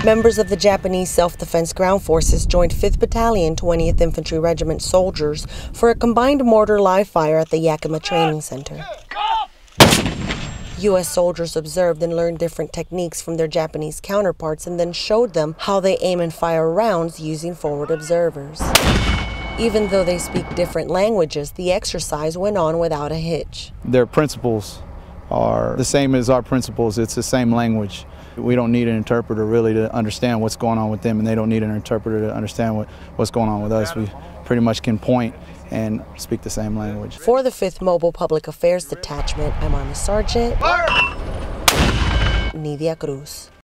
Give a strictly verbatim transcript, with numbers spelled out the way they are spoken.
Members of the Japanese Self-Defense Ground Forces joined fifth Battalion, twentieth Infantry Regiment Soldiers for a combined mortar live fire at the Yakima Training Center. U S soldiers observed and learned different techniques from their Japanese counterparts and then showed them how they aim and fire rounds using forward observers. Even though they speak different languages, the exercise went on without a hitch. Their principles are the same as our principles. It's the same language. We don't need an interpreter really to understand what's going on with them, and they don't need an interpreter to understand what, what's going on with us. We pretty much can point and speak the same language. For the fifth Mobile Public Affairs Detachment, I'm Army Sergeant Nidia Cruz.